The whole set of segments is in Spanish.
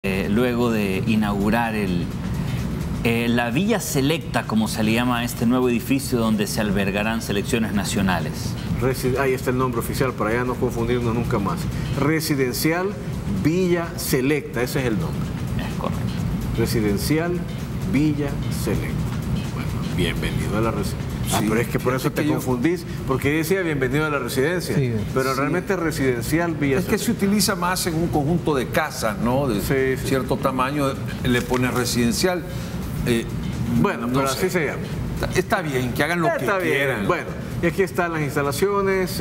luego de inaugurar la Villa Selecta, como se le llama a este nuevo edificio donde se albergarán selecciones nacionales. Ahí está el nombre oficial, para ya no confundirnos nunca más. Residencial Villa Selecta, ese es el nombre. Es correcto. Residencial Villa Selecta. Bueno, bienvenido a la residencia. Sí, pero es que por eso te confundís, porque decía bienvenido a la residencia, sí, pero realmente residencial Villa Selecta. Es que se utiliza más en un conjunto de casas, ¿no? De cierto tamaño, le pones residencial. Bueno, pero así se llama. Está bien, que hagan lo que quieran. Bueno, y aquí están las instalaciones.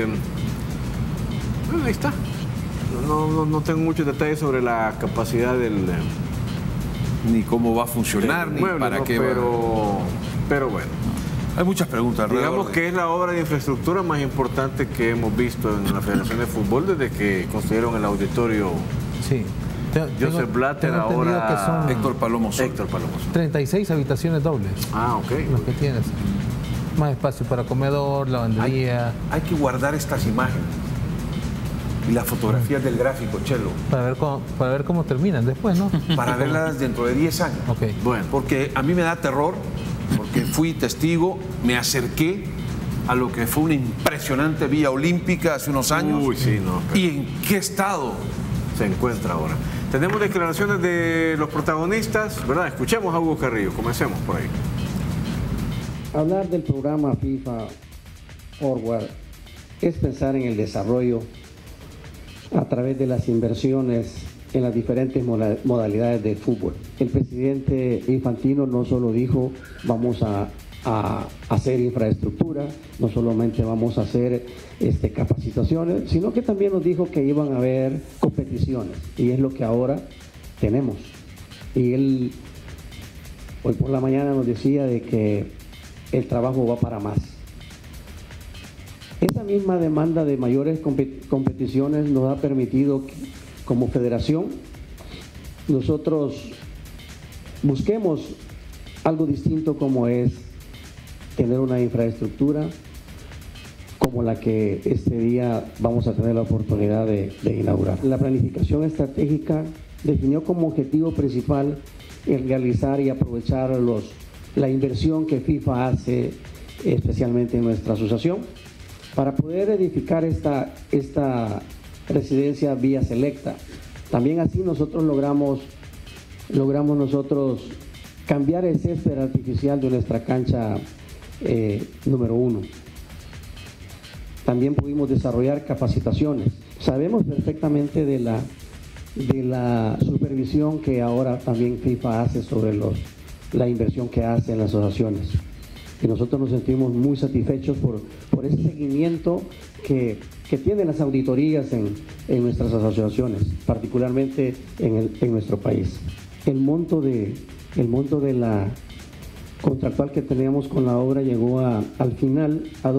Bueno, ahí está. No tengo muchos detalles sobre la capacidad del... ni cómo va a funcionar, ni mueble, para qué pero bueno. Hay muchas preguntas. Digamos que es la obra de infraestructura más importante que hemos visto en la Federación de Fútbol desde que construyeron el auditorio. Sí. Joseph Blatter, ahora que son Héctor Palomo. 36 habitaciones dobles. Ah, ok. Lo que tienes. Más espacio para comedor, lavandería. Hay que guardar estas imágenes y las fotografías del gráfico, Chelo. Para ver cómo terminan después, ¿no? Para verlas dentro de 10 años. Okay. Bueno, porque a mí me da terror, porque fui testigo, me acerqué a lo que fue una impresionante Villa Olímpica hace unos años. Uy, sí, no. ¿Y en qué estado se encuentra ahora? Tenemos declaraciones de los protagonistas, ¿verdad? Escuchemos a Hugo Carrillo, comencemos por ahí. Hablar del programa FIFA Forward es pensar en el desarrollo a través de las inversiones en las diferentes modalidades del fútbol. El presidente Infantino no solo dijo vamos a hacer infraestructura, no solamente vamos a hacer capacitaciones, sino que también nos dijo que iban a haber competiciones, y es lo que ahora tenemos. Y él hoy por la mañana nos decía de que el trabajo va para más. Esa misma demanda de mayores competiciones nos ha permitido que, como federación, nosotros busquemos algo distinto, como es tener una infraestructura como la que este día vamos a tener la oportunidad de inaugurar. La planificación estratégica definió como objetivo principal el realizar y aprovechar la inversión que FIFA hace, especialmente en nuestra asociación, para poder edificar esta residencia Villa Selecta. También así nosotros logramos cambiar el césped artificial de nuestra cancha número 1. También pudimos desarrollar capacitaciones. Sabemos perfectamente de la supervisión que ahora también FIFA hace sobre la inversión que hace en las asociaciones. Y nosotros nos sentimos muy satisfechos por ese seguimiento que tienen las auditorías en nuestras asociaciones, particularmente en nuestro país. El monto de la contractual que teníamos con la obra llegó al final a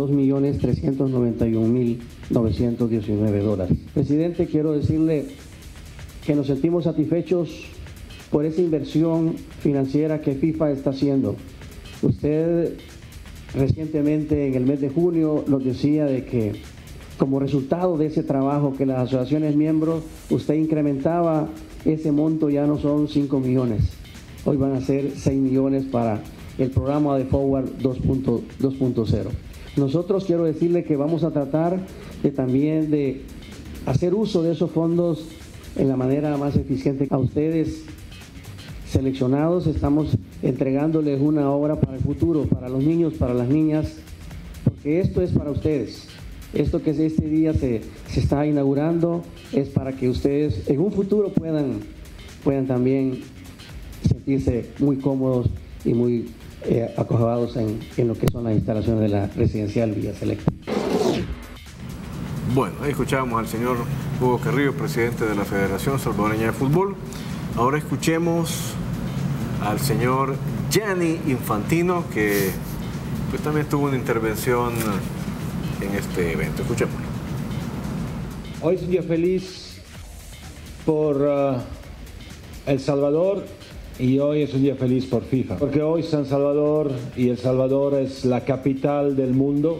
$2.391.919. Presidente, quiero decirle que nos sentimos satisfechos por esa inversión financiera que FIFA está haciendo. Usted recientemente, en el mes de junio, nos decía de que como resultado de ese trabajo que las asociaciones miembros, usted incrementaba ese monto, ya no son 5 millones, hoy van a ser 6 millones para el programa de Forward 2.0. Nosotros quiero decirle que vamos a tratar también de hacer uso de esos fondos en la manera más eficiente. A ustedes seleccionados estamos entregándoles una obra para el futuro, para los niños, para las niñas, porque esto es para ustedes. Esto que este día se está inaugurando es para que ustedes en un futuro puedan también sentirse muy cómodos y muy acogidos en lo que son las instalaciones de la residencial Villa Selecta. Bueno, ahí escuchábamos al señor Hugo Carrillo, presidente de la Federación Salvadoreña de Fútbol. Ahora escuchemos al señor Gianni Infantino, que pues también tuvo una intervención en este evento. Escuchémoslo. Hoy es un día feliz por El Salvador, y hoy es un día feliz por FIFA, porque hoy San Salvador y El Salvador es la capital del mundo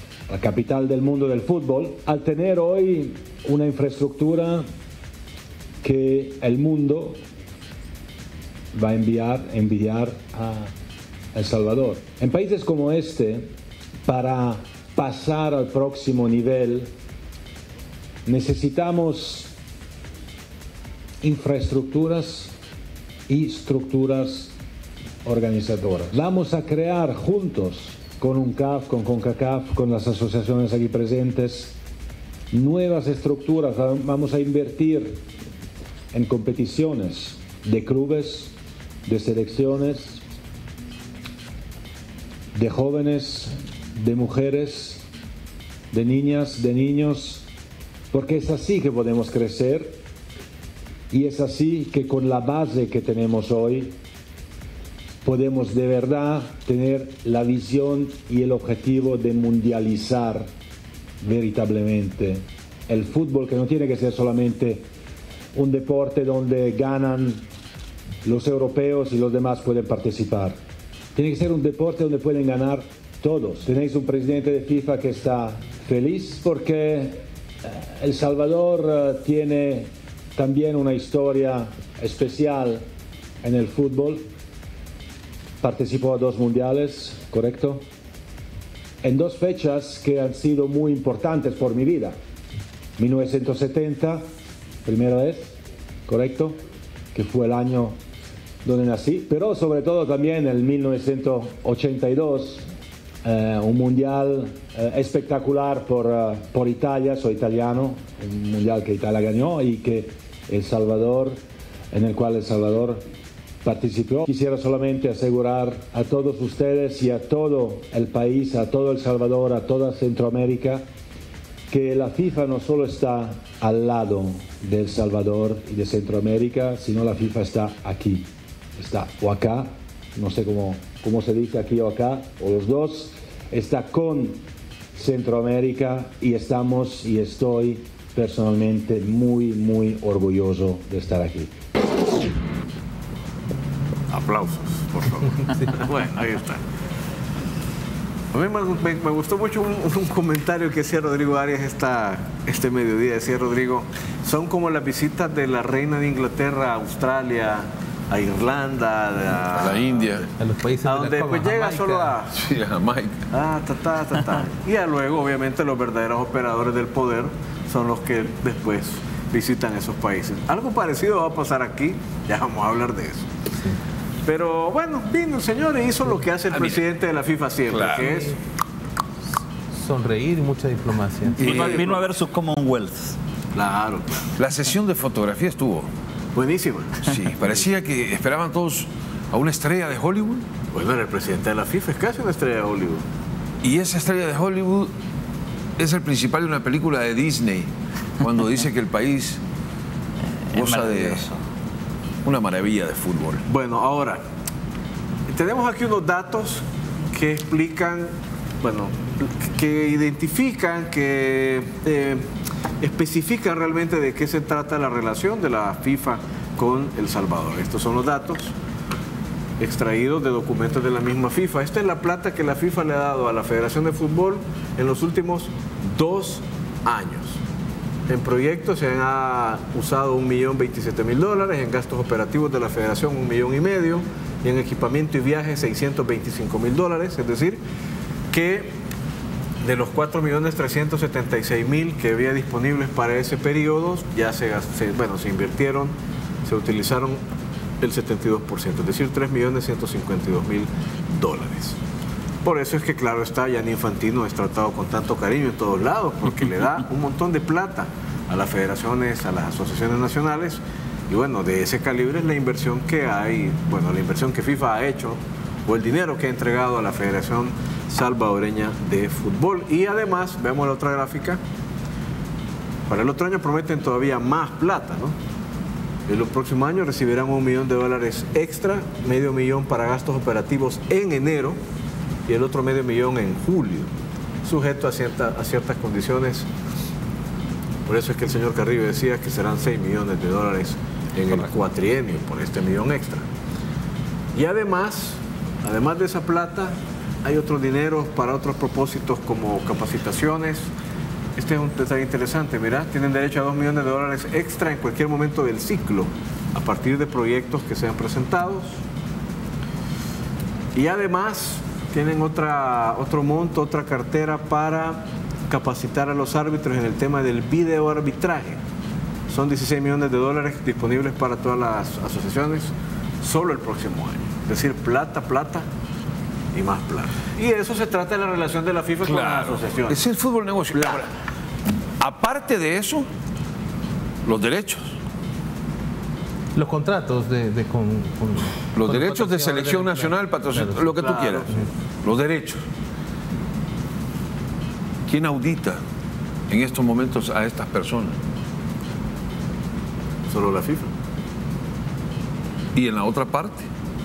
del fútbol. Al tener hoy una infraestructura que el mundo va a enviar a El Salvador. En países como este, para pasar al próximo nivel, necesitamos infraestructuras y estructuras organizadoras. Vamos a crear juntos con UNCAF, con CONCACAF, con las asociaciones aquí presentes, nuevas estructuras. Vamos a invertir en competiciones de clubes, de selecciones, de jóvenes, de mujeres, de niñas, de niños, porque es así que podemos crecer y es así que con la base que tenemos hoy podemos de verdad tener la visión y el objetivo de mundializar veritablemente el fútbol, que no tiene que ser solamente un deporte donde ganan los europeos y los demás pueden participar. Tiene que ser un deporte donde pueden ganar todos. Tenéis un presidente de FIFA que está feliz porque El Salvador tiene también una historia especial en el fútbol. Participó a 2 mundiales, ¿correcto? En 2 fechas que han sido muy importantes por mi vida. 1970, primera vez, ¿correcto? Que fue el año donde nací, pero sobre todo también en 1982, un mundial espectacular por Italia, soy italiano, un mundial que Italia ganó y que El Salvador, en el cual El Salvador participó. Quisiera solamente asegurar a todos ustedes y a todo el país, a todo El Salvador, a toda Centroamérica, que la FIFA no solo está al lado de El Salvador y de Centroamérica, sino la FIFA está aquí, está o acá, no sé cómo se dice aquí o acá, o los dos, está con Centroamérica y estamos y estoy personalmente muy orgulloso de estar aquí. Aplausos, por favor. Sí. Bueno, ahí está. A mí me gustó mucho un comentario que hacía Rodrigo Arias este mediodía. Decía Rodrigo, son como las visitas de la reina de Inglaterra a Australia, a Irlanda, a la India, a los países a donde pues llega solo a... Sí, a Jamaica. Y ya luego, obviamente, los verdaderos operadores del poder son los que después visitan esos países. Algo parecido va a pasar aquí, ya vamos a hablar de eso. Sí. Pero bueno, vino el señor y hizo lo que hace el presidente de la FIFA siempre, claro, que es sonreír y mucha diplomacia. Vino a ver su Commonwealth. Claro. La sesión de fotografía estuvo buenísima. Sí, parecía que esperaban todos a una estrella de Hollywood. Bueno, el presidente de la FIFA es casi una estrella de Hollywood. Y esa estrella de Hollywood es el principal de una película de Disney, cuando dice que el país goza de una maravilla de fútbol. Bueno, ahora, tenemos aquí unos datos que explican, bueno, que identifican, que especifican realmente de qué se trata la relación de la FIFA con El Salvador. Estos son los datos extraídos de documentos de la misma FIFA. Esta es la plata que la FIFA le ha dado a la Federación de Fútbol en los últimos 2 años. En proyectos se han usado $1.027.000, en gastos operativos de la Federación $1.5 million y en equipamiento y viajes $625.000, es decir, que de los $4.376.000 que había disponibles para ese periodo, ya se invirtieron, se utilizaron el 72%, es decir, $3.152.000. Por eso es que, claro está, Gianni Infantino es tratado con tanto cariño en todos lados, porque le da un montón de plata a las federaciones, a las asociaciones nacionales, y bueno, de ese calibre es la inversión que hay, bueno, la inversión que FIFA ha hecho, o el dinero que ha entregado a la Federación Salvadoreña de Fútbol. Y además, vemos la otra gráfica, para el otro año prometen todavía más plata, ¿no? En los próximos años recibirán $1 millón extra, $500,000 para gastos operativos en enero, y el otro $500,000 en julio, sujeto a ciertas condiciones. Por eso es que el señor Carrillo decía que serán $6 millones en el cuatrienio por este $1 millón extra. Y además de esa plata, hay otros dineros para otros propósitos como capacitaciones, Este es un detalle interesante, mira, tienen derecho a $2 millones extra en cualquier momento del ciclo, a partir de proyectos que sean presentados. Y además tienen otro monto, otra cartera para capacitar a los árbitros en el tema del videoarbitraje. Son $16 millones disponibles para todas las asociaciones solo el próximo año. Es decir, plata, plata y más plata. Y de eso se trata de la relación de la FIFA con las asociaciones. Es el fútbol negocio. Ahora, aparte de eso, los derechos. Los contratos los derechos de selección nacional, patrocinador, lo que tú quieras. Los derechos. ¿Quién audita en estos momentos a estas personas? Solo la FIFA. ¿Y en la otra parte?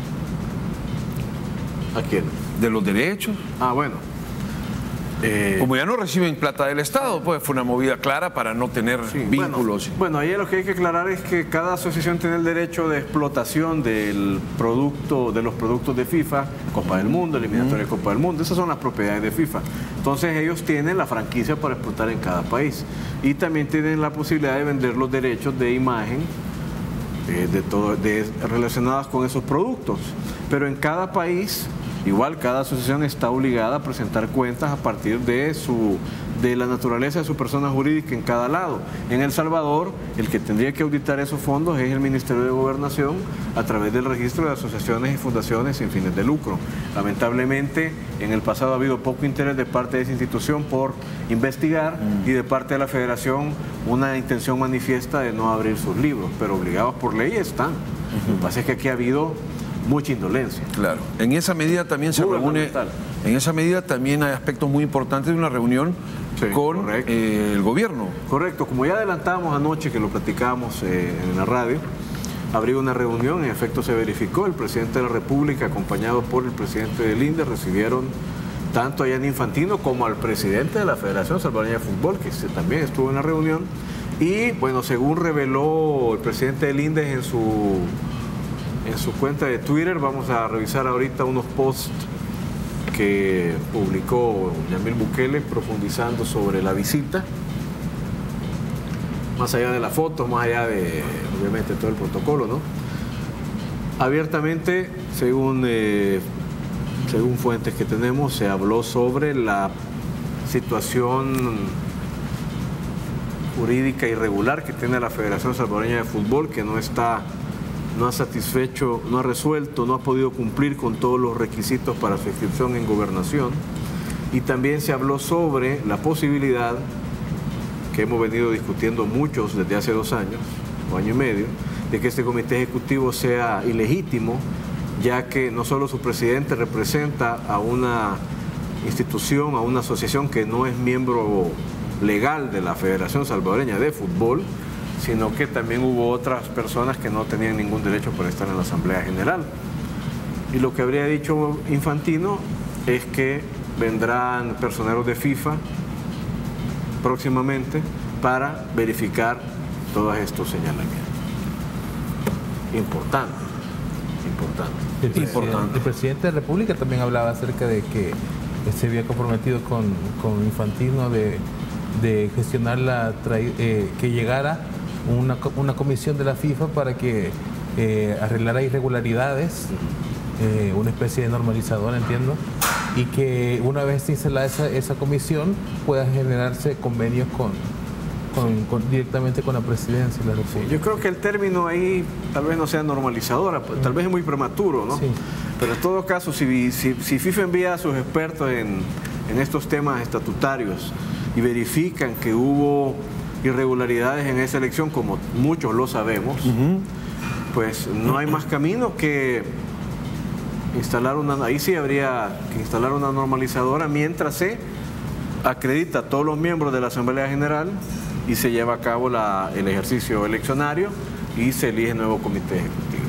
¿A quién? De los derechos. Ah, bueno. Como ya no reciben plata del Estado, pues fue una movida clara para no tener vínculos. Bueno, ahí lo que hay que aclarar es que cada asociación tiene el derecho de explotación del producto, de los productos de FIFA, Copa del Mundo, eliminatoria de Copa del Mundo. Esas son las propiedades de FIFA. Entonces ellos tienen la franquicia para explotar en cada país. Y también tienen la posibilidad de vender los derechos de imagen relacionadas con esos productos. Pero en cada país, igual cada asociación está obligada a presentar cuentas a partir de la naturaleza de su persona jurídica en cada lado. En El Salvador, el que tendría que auditar esos fondos es el Ministerio de Gobernación a través del registro de asociaciones y fundaciones sin fines de lucro. Lamentablemente, en el pasado ha habido poco interés de parte de esa institución por investigar y de parte de la Federación una intención manifiesta de no abrir sus libros, pero obligados por ley están. Lo que pasa es que aquí ha habido mucha indolencia. Claro. En esa medida también se reúne, en esa medida también hay aspectos muy importantes de una reunión con el gobierno. Correcto, como ya adelantábamos anoche que lo platicábamos en la radio, habría una reunión, en efecto se verificó, el presidente de la República acompañado por el presidente del INDE recibieron tanto a Gianni Infantino como al presidente de la Federación Salvadoreña de Fútbol, que también estuvo en la reunión, y bueno, según reveló el presidente del INDE en su cuenta de Twitter, vamos a revisar ahorita unos posts que publicó Yamil Bukele profundizando sobre la visita, más allá de la foto, más allá de obviamente todo el protocolo, ¿no? Abiertamente, según fuentes que tenemos, se habló sobre la situación jurídica irregular que tiene la Federación Salvadoreña de Fútbol, que no ha satisfecho, no ha resuelto, no ha podido cumplir con todos los requisitos para su inscripción en gobernación. Y también se habló sobre la posibilidad, que hemos venido discutiendo muchos desde hace 2 años, o año y medio, de que este comité ejecutivo sea ilegítimo, ya que no solo su presidente representa a una institución, a una asociación que no es miembro legal de la Federación Salvadoreña de Fútbol, sino que también hubo otras personas que no tenían ningún derecho para estar en la Asamblea General. Y lo que habría dicho Infantino es que vendrán personeros de FIFA próximamente para verificar todos estos señalamientos. Importante. El presidente de la República también hablaba acerca de que se había comprometido con Infantino de gestionar que llegara una comisión de la FIFA para que arreglara irregularidades, una especie de normalizador, entiendo, y que una vez instalada esa comisión pueda generarse convenios directamente con la presidencia de la República. Yo creo que el término ahí tal vez no sea normalizadora, tal vez es muy prematuro, ¿no? Sí. Pero en todo caso, si FIFA envía a sus expertos en estos temas estatutarios y verifican que hubo irregularidades en esa elección, como muchos lo sabemos, pues no hay más camino que instalar ahí sí habría que instalar una normalizadora mientras se acredita a todos los miembros de la Asamblea General y se lleva a cabo el ejercicio eleccionario y se elige nuevo comité ejecutivo.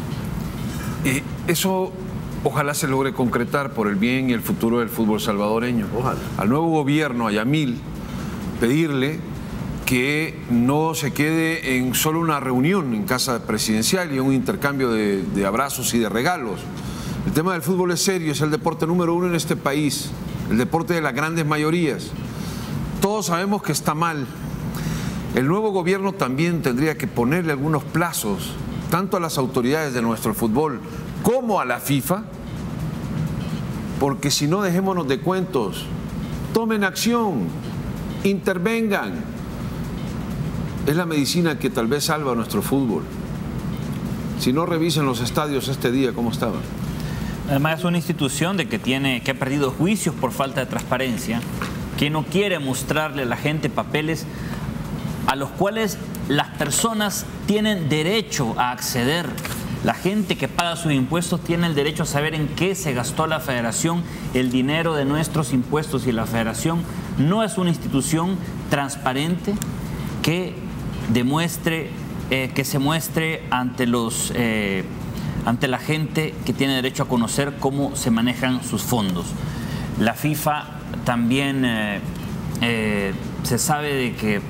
Eso ojalá se logre concretar por el bien y el futuro del fútbol salvadoreño. Ojalá. Al nuevo gobierno, a Yamil, pedirle que no se quede en solo una reunión en casa presidencial y un intercambio de abrazos y de regalos. El tema del fútbol es serio, es el deporte número 1 en este país, el deporte de las grandes mayorías. Todos todos sabemos que está mal. El nuevo gobierno también tendría que ponerle algunos plazos, tanto a las autoridades de nuestro fútbol como a la FIFA, porque si no, dejémonos de cuentos, tomen acción, intervengan. Es la medicina que tal vez salva a nuestro fútbol. Si no, revisen los estadios este día, ¿cómo estaban? Además es una institución que ha perdido juicios por falta de transparencia, que no quiere mostrarle a la gente papeles a los cuales las personas tienen derecho a acceder. La gente que paga sus impuestos tiene el derecho a saber en qué se gastó la federación el dinero de nuestros impuestos, y la federación no es una institución transparente que demuestre, que se muestre ante la gente que tiene derecho a conocer cómo se manejan sus fondos. La FIFA también se sabe de que,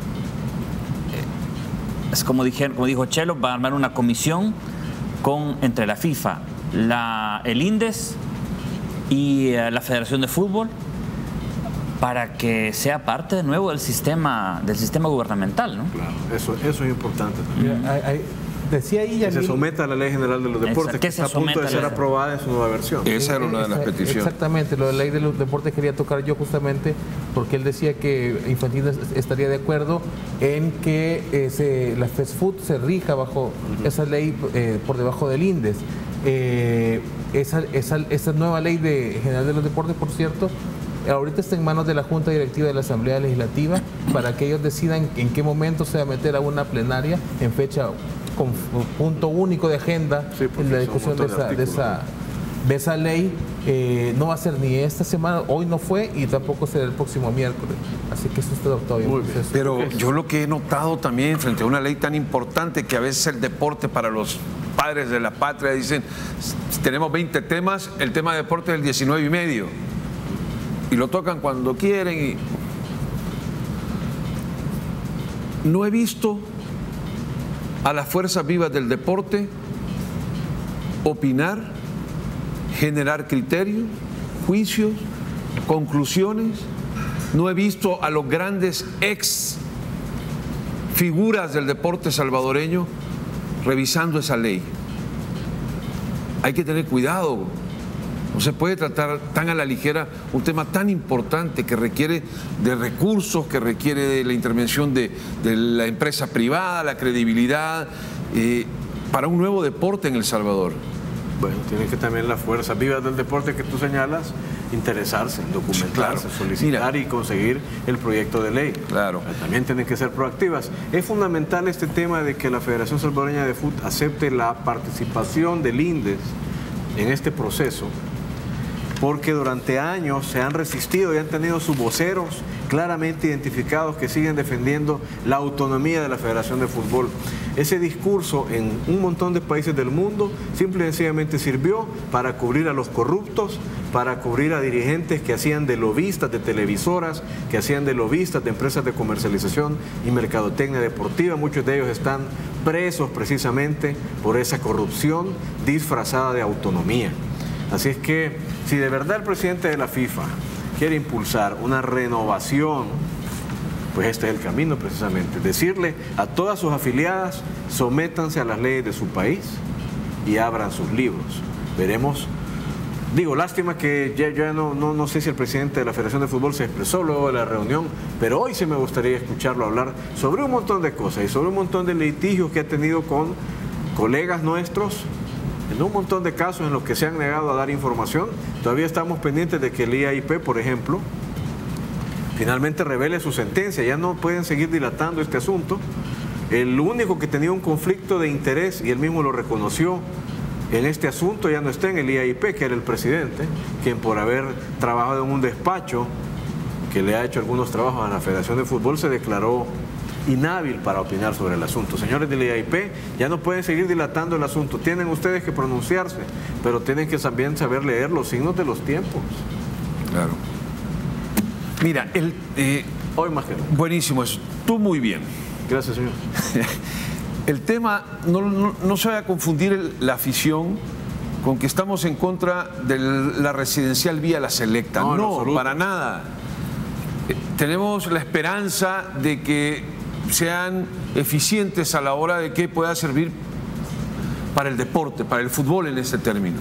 es como dijo Chelo, va a armar una comisión entre la FIFA, el INDES y la Federación de Fútbol, para que sea parte de nuevo del sistema gubernamental, ¿no? Claro, eso es importante también. Decía ahí que se someta a la Ley General de los Deportes, que está a punto de ser aprobada en su nueva versión. Esa era una de las peticiones. Exactamente, lo de la Ley de los Deportes quería tocar yo justamente, porque él decía que Infantino estaría de acuerdo en que la FESFUT se rija bajo esa ley por debajo del INDES. Esa nueva Ley General de los Deportes, por cierto, ahorita está en manos de la Junta Directiva de la Asamblea Legislativa para que ellos decidan en qué momento se va a meter a una plenaria en fecha con punto único de agenda, en la discusión de esa ley. No va a ser ni esta semana, hoy no fue, y tampoco será el próximo miércoles. Así que eso está todavía en proceso. Pero yo lo que he notado también frente a una ley tan importante, que a veces el deporte para los padres de la patria dicen, tenemos 20 temas, el tema de deporte es el 19,5. Y lo tocan cuando quieren. Y no he visto a las fuerzas vivas del deporte opinar, generar criterios, juicios, conclusiones. No he visto a los grandes ex figuras del deporte salvadoreño revisando esa ley. Hay que tener cuidado. No se puede tratar tan a la ligera un tema tan importante que requiere de recursos, que requiere de la intervención de la empresa privada, la credibilidad, para un nuevo deporte en El Salvador. Bueno, tienen que también las fuerzas vivas del deporte que tú señalas interesarse, documentarse, solicitar y conseguir el proyecto de ley. Claro. También tienen que ser proactivas. Es fundamental este tema de que la Federación Salvadoreña de Fútbol acepte la participación del INDES en este proceso, porque durante años se han resistido y han tenido sus voceros claramente identificados que siguen defendiendo la autonomía de la Federación de Fútbol. Ese discurso en un montón de países del mundo simple y sencillamente sirvió para cubrir a los corruptos, para cubrir a dirigentes que hacían de lobistas de televisoras, que hacían de lobistas de empresas de comercialización y mercadotecnia deportiva. Muchos de ellos están presos precisamente por esa corrupción disfrazada de autonomía. Así es que si de verdad el presidente de la FIFA quiere impulsar una renovación, pues este es el camino precisamente. Decirle a todas sus afiliadas, sométanse a las leyes de su país y abran sus libros. Veremos. Digo, lástima que ya no sé si el presidente de la Federación de Fútbol se expresó luego de la reunión, pero hoy sí me gustaría escucharlo hablar sobre un montón de cosas y sobre un montón de litigios que ha tenido con colegas nuestros, en un montón de casos en los que se han negado a dar información. Todavía estamos pendientes de que el IAIP, por ejemplo, finalmente revele su sentencia. Ya no pueden seguir dilatando este asunto. El único que tenía un conflicto de interés, y él mismo lo reconoció en este asunto, ya no está en el IAIP, que era el presidente, quien por haber trabajado en un despacho que le ha hecho algunos trabajos a la Federación de Fútbol se declaró inhábil para opinar sobre el asunto. Señores del IAIP, ya no pueden seguir dilatando el asunto. Tienen ustedes que pronunciarse, pero tienen que también saber leer los signos de los tiempos. Claro. Mira, hoy más que nunca. Buenísimo eso. Tú muy bien. Gracias, señor. El tema, no se vaya a confundir la afición con que estamos en contra de la residencial vía La Selecta. No, para nada. tenemos la esperanza de que sean eficientes a la hora de que pueda servir para el deporte, para el fútbol en ese término.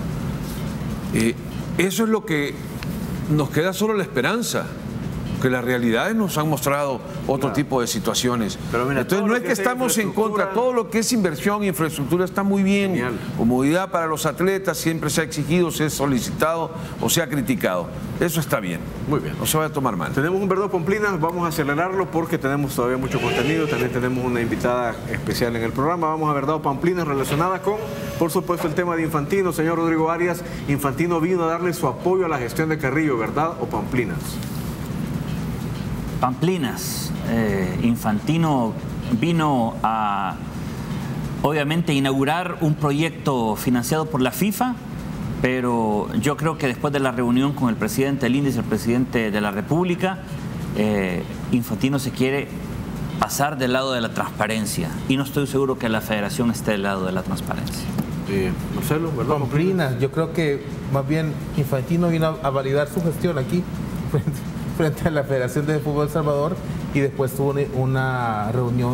Eso es lo que nos queda, solo la esperanza, que las realidades nos han mostrado otro tipo de situaciones. Pero mira, entonces no es que estamos en contra, todo lo que es inversión, infraestructura está muy bien. Genial. Comodidad para los atletas, siempre se ha exigido, se ha solicitado o se ha criticado. Eso está bien. Muy bien. No se vaya a tomar mal. Tenemos un Verdad Pamplinas, vamos a acelerarlo porque tenemos todavía mucho contenido. También tenemos una invitada especial en el programa. Vamos a Verdad Pamplinas relacionada con, por supuesto, el tema de Infantino. Señor Rodrigo Arias, Infantino vino a darle su apoyo a la gestión de Carrillo, ¿verdad o Pamplinas? Pamplinas. Infantino vino a, obviamente, inaugurar un proyecto financiado por la FIFA, pero yo creo que después de la reunión con el presidente del índice, el presidente de la República, Infantino se quiere pasar del lado de la transparencia y no estoy seguro que la federación esté del lado de la transparencia. Marcelo, ¿verdad? Pamplinas, yo creo que más bien Infantino vino a validar su gestión aquí frente a la Federación de Fútbol de El Salvador y después tuvo una reunión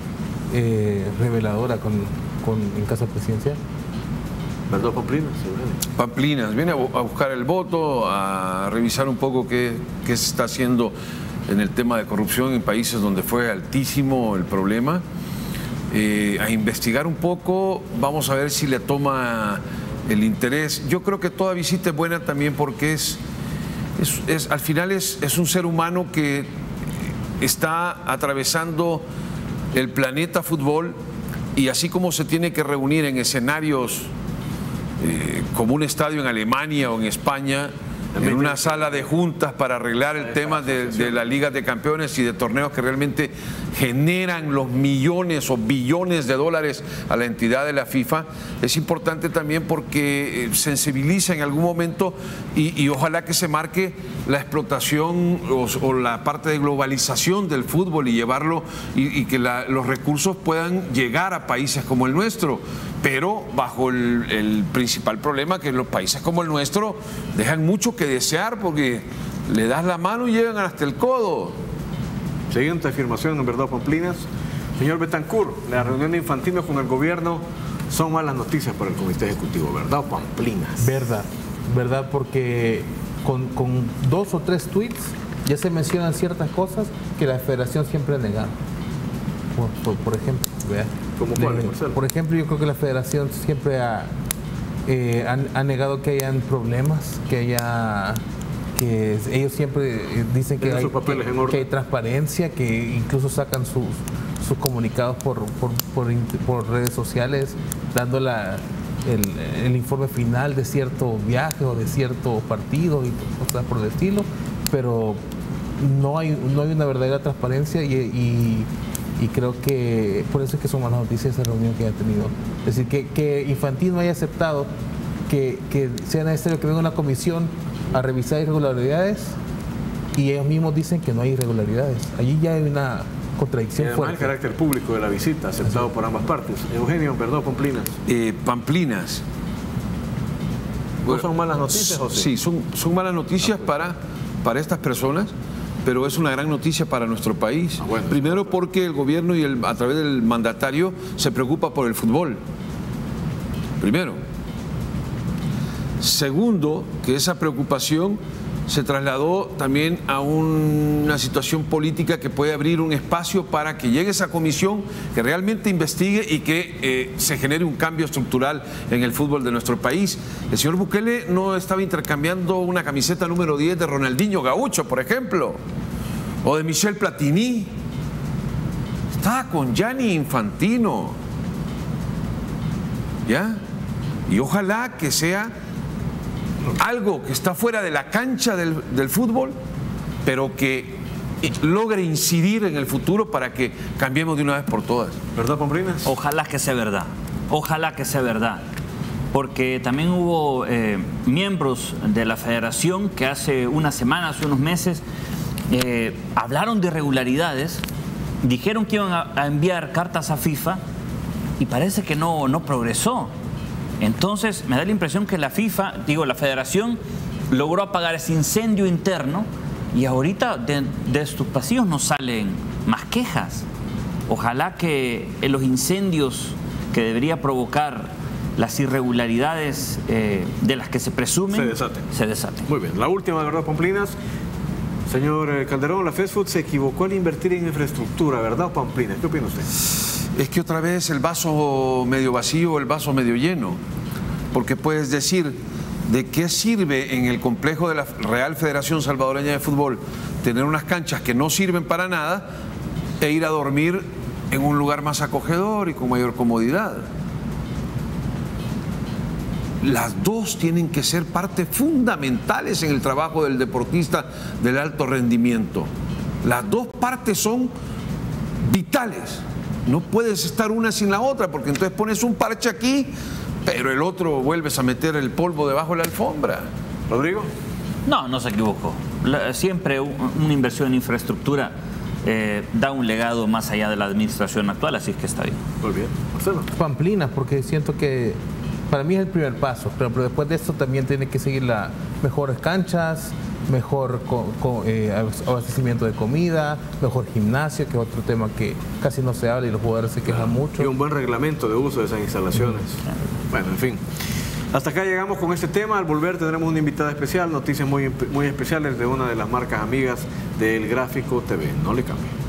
reveladora en Casa Presidencial. ¿Verdad Pamplinas? Pamplinas, viene a buscar el voto, a revisar un poco qué se está haciendo en el tema de corrupción en países donde fue altísimo el problema, a investigar un poco, vamos a ver si le toma el interés. Yo creo que toda visita es buena también porque al final es un ser humano que está atravesando el planeta fútbol y así como se tiene que reunir en escenarios como un estadio en Alemania o en España, en una sala de juntas para arreglar el tema de las ligas de campeones y de torneos que realmente generan los millones o billones de dólares a la entidad de la FIFA, es importante también porque sensibiliza en algún momento y ojalá que se marque la explotación o la parte de globalización del fútbol y llevarlo y que los recursos puedan llegar a países como el nuestro, pero bajo el principal problema que los países como el nuestro dejan mucho que desear porque le das la mano y llegan hasta el codo. Siguiente afirmación, en Verdad Pamplinas. Señor Betancourt, la reunión de Infantino con el gobierno son malas noticias para el comité ejecutivo, ¿verdad o Pamplinas? Verdad, porque con 2 o 3 tweets ya se mencionan ciertas cosas que la federación siempre ha negado. Por ejemplo, ¿verdad? ¿Cómo cuáles, Marcelo? Por ejemplo, yo creo que la federación siempre ha negado que hayan problemas, que ellos siempre dicen que hay transparencia, que incluso sacan sus comunicados por redes sociales, dando el informe final de cierto viaje o de cierto partido y cosas por el estilo, pero no hay una verdadera transparencia y creo que por eso es que son malas noticias esa reunión que ha tenido. Es decir, que Infantino haya aceptado que sea necesario que venga una comisión a revisar irregularidades y ellos mismos dicen que no hay irregularidades. Allí ya hay una contradicción fuerte. El carácter público de la visita, aceptado por ambas partes. Eugenio, ¿verdad, Pamplinas? Pamplinas. ¿No son malas noticias, José? Sí, son malas noticias para estas personas, pero es una gran noticia para nuestro país. Bueno, primero porque el gobierno a través del mandatario se preocupa por el fútbol. Primero. Segundo, que esa preocupación se trasladó también a una situación política que puede abrir un espacio para que llegue esa comisión que realmente investigue y que se genere un cambio estructural en el fútbol de nuestro país. El señor Bukele no estaba intercambiando una camiseta número 10 de Ronaldinho Gaucho, por ejemplo, o de Michel Platini. Estaba con Gianni Infantino. ¿Ya? Y ojalá que sea algo que está fuera de la cancha del fútbol, pero que logre incidir en el futuro para que cambiemos de una vez por todas. ¿Verdad, Pamplinas? Ojalá que sea verdad, ojalá que sea verdad, porque también hubo miembros de la federación que hace unas semanas, hace unos meses, hablaron de irregularidades, dijeron que iban a enviar cartas a FIFA y parece que no progresó. Entonces me da la impresión que la federación logró apagar ese incendio interno Y ahorita de estos pasillos no salen más quejas. Ojalá que en los incendios que debería provocar las irregularidades de las que se presumen se desaten. Muy bien. La última, ¿verdad, Pamplinas? Señor Calderón, la FESFUT se equivocó al invertir en infraestructura, ¿verdad, Pamplinas? ¿Qué opina usted? Es que otra vez el vaso medio vacío o el vaso medio lleno. Porque puedes decir, ¿de qué sirve en el complejo de la Real Federación Salvadoreña de Fútbol tener unas canchas que no sirven para nada e ir a dormir en un lugar más acogedor y con mayor comodidad? Las dos tienen que ser partes fundamentales en el trabajo del deportista del alto rendimiento. Las dos partes son vitales. No puedes estar una sin la otra, porque entonces pones un parche aquí, pero el otro vuelves a meter el polvo debajo de la alfombra. ¿Rodrigo? No se equivocó. Siempre una inversión en infraestructura da un legado más allá de la administración actual, así es que está bien. Muy bien. Marcelo. Pamplinas, porque siento que para mí es el primer paso, pero después de esto también tiene que seguir las mejores canchas, mejor abastecimiento de comida, mejor gimnasio, que es otro tema que casi no se habla y los jugadores se quejan mucho. Y un buen reglamento de uso de esas instalaciones. Bueno, en fin. Hasta acá llegamos con este tema. Al volver tendremos una invitada especial, noticias muy especiales de una de las marcas amigas del Gráfico TV. No le cambie.